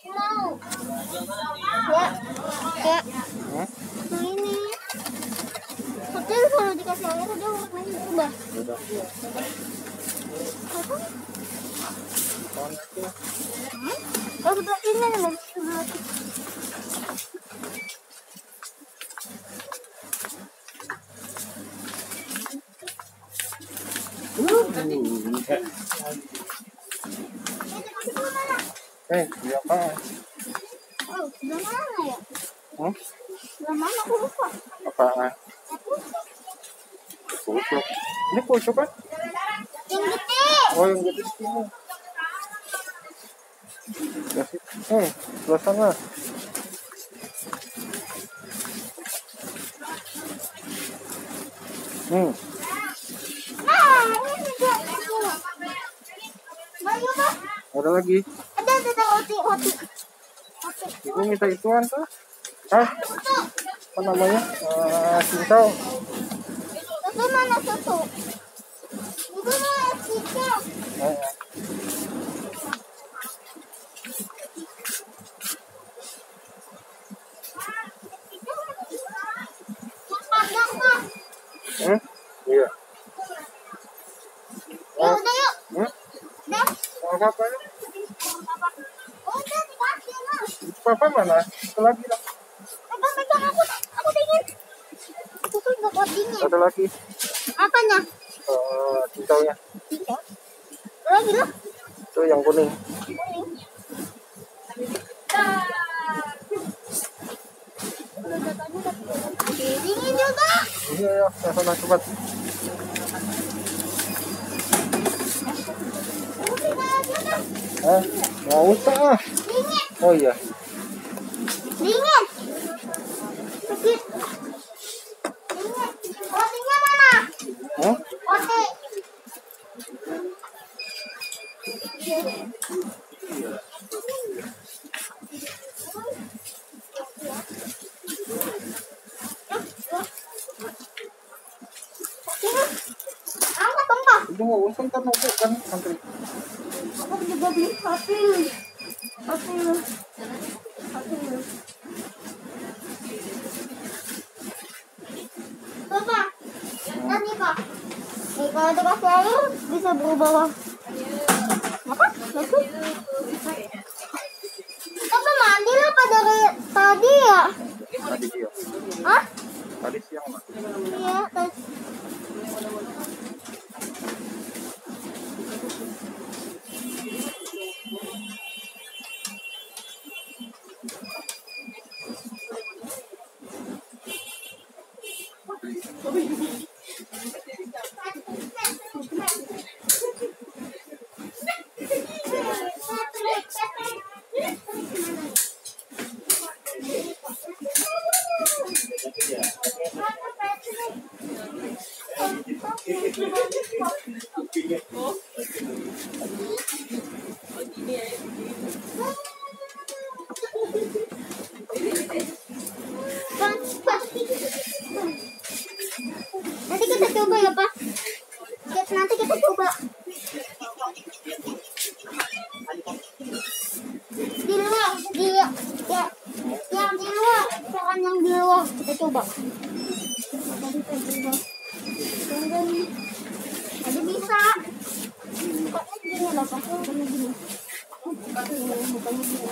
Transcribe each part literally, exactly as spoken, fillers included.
Ya, ya. Nah ini. Tapi kalau dikasih air dia warnanya berubah. Udah. Apa? Koneknya. Oh, sudah ini nih. Eh, dia apa? Oh, sudah mana ya? Hmm? Sudah mana aku lupa. Apaan? Pucuk. Ini pucuk kan? Yang gede. Oh, yang gede sini. Kasih. Eh, sebelah sana. Hmm. Nah, ini juga. Bayu, Pak. Ada lagi. Ada, ada, ada, oti, oti. Oti. Ibu minta ituan tuh. Hah? Apa namanya? Uh, cincau. Itu mana susu? Itu mana cincau? Eh, Hmm? Iya. Ya udah yuk. Hmm? Dah. Mau apa ya? Udah dikasih lah. Papa mana? Satu lagi lah. Pegang pegang aku, aku dingin. Aku tuh nggak kuat dingin. Satu lagi. Apanya? Uh, cincaunya. Cincau. Lagi lah. Itu yang kuning. Kuning. Dingin juga. Iya ya, yang sana cepat. Eh, mau usah ah. Dingin. Oh iya. Dingin. Sedikit. Dingin. Otinya mana? Hmm? Oti. Angkat dong, Pak. Itu mau usah kan mau kan antri. Aku juga beli sapi. Sapi. Sapi. Tuh, Pak. Lihat nih, Pak. Nih, kalau dikasih air, bisa berubah. Apa? Bagus. Tapi mandi lah pada tadi ya? Tadi siang. Hah? Tadi siang mah. Iya, tadi. Nanti kita coba ya, Pak. Nanti kita coba. Di luar, di ya, yang di luar, bukan yang di luar. Kita coba. Tadi kita coba. Tadi bisa. Bukannya gini loh, Pak. Bukannya gini. Bukannya gini.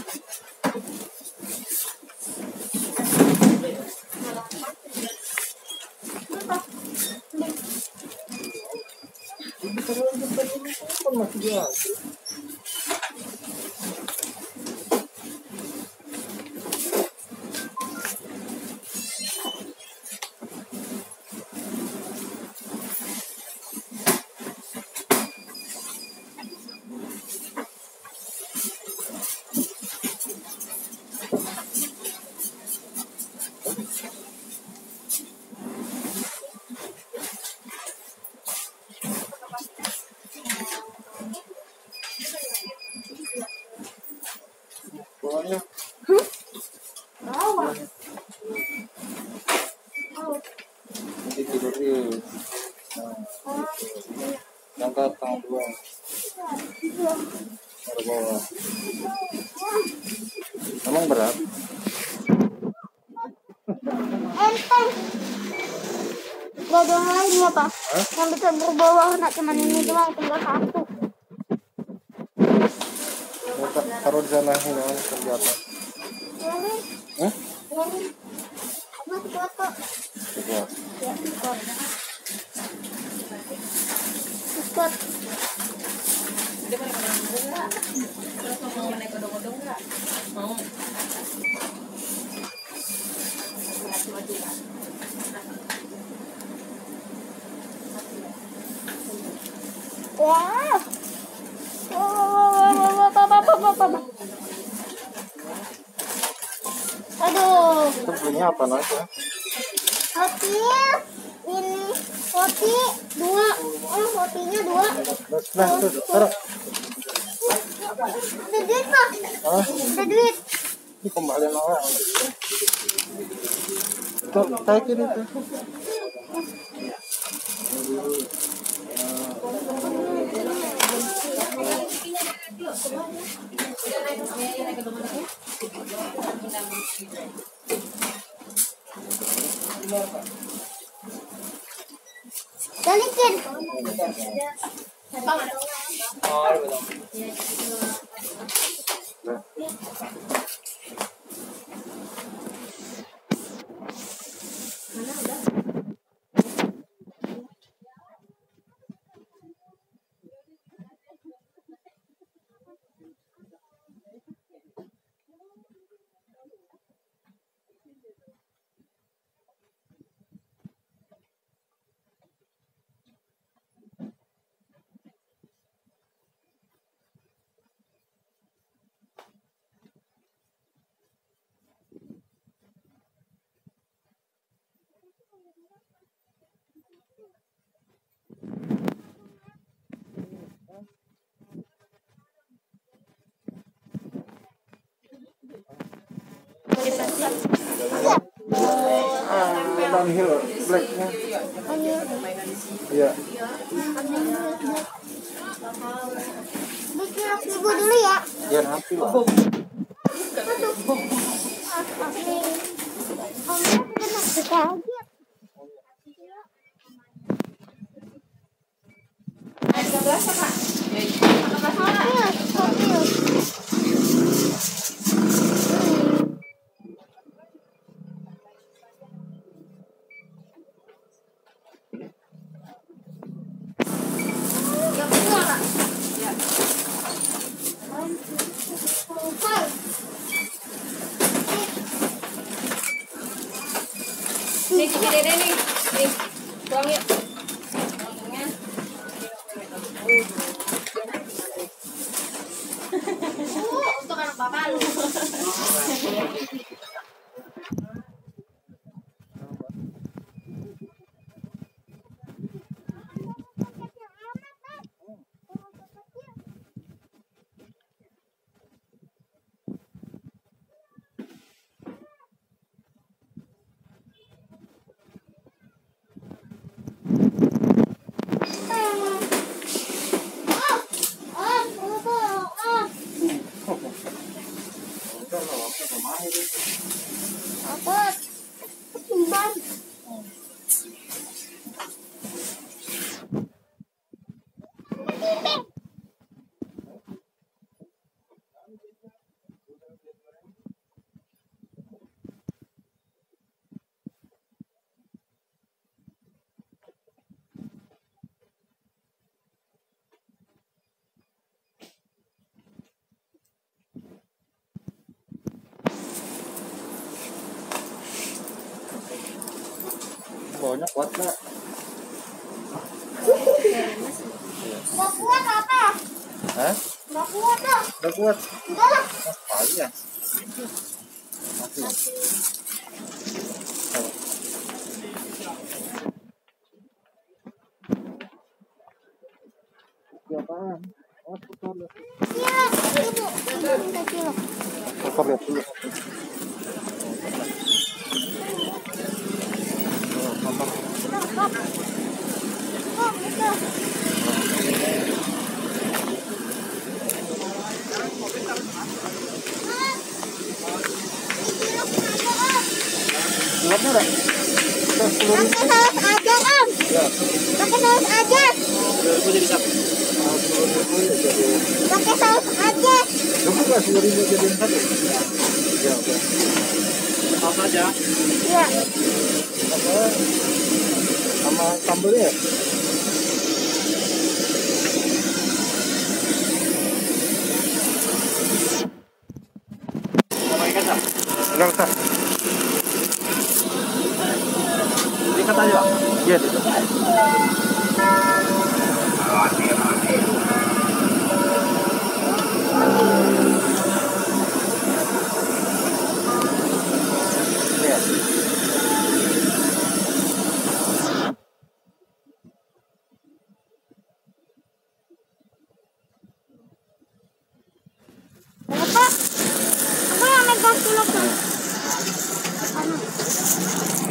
Masih dia. Bawahnya. Bawah. Nanti tidurin. Nah, angkat tangan dua. Taruh bawah. Emang berat? Enteng. Gak ada yang lain ya Pak? Hah? Yang bisa berubah warna cuman ini doang, tinggal satu. Ya, taruh di sana ini kegiatan. Biarin, Hah? biarin. Apa kuat kok? Kuat. Ya, kuat. Kuat. Mau. Wah. Wah, wah, wah, wah, wah, wah, wah, wah. Aduh. Itu belinya apa nanti ya? Roti ini roti dua. Oh, rotinya dua. Nah, nah, tuh, taruh. Ada duit Pak. Ah, Ada duit. ini kembalian orang. Tuh, taikin itu. Balikin. Ah, downhill, blacknya. Iya. Bikin roti ibu dulu ya. Ya nanti lah. Nih, si Dede nih. Nih, tuang yuk. Untungnya. Untuk anak bapak lu. Apa? Timbang. Bawanya kuat nggak? Gak kuat apa? Hah? Gak kuat lah. Udah kuat? Enggak lah. Oh, iya. Masih. Ya, apaan? Oh, putar lihat. Iya, ibu. Ibu minta kilo. Putar lihat dulu. Oh, putar. Stop, stop. Stop, stop. Ah. sepuluh ribu. Pakai saus aja om. Ya. Pakai saus aja. Sepuluh ribu jadi satu. Nah, sepuluh ribu ya jadi. Pakai saus aja. Cukup nggak sepuluh ribu jadi satu? Ya oke. Saus aja. Iya. Apa? Sama sambelnya? Mau pakai kecap? Enggak usah. Diikat aja, Pak. Iya, itu. Apa? Apa yang megang dulu kan? Ano?